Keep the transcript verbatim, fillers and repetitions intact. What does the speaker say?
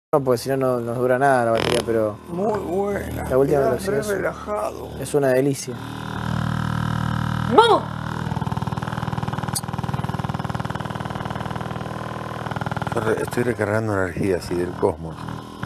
No, porque si no, no nos dura nada la batería, pero Muy buena. la última Quedás velocidad re es, relajado. es una delicia. ¡Vamos! Yo re- estoy recargando energía así del cosmos.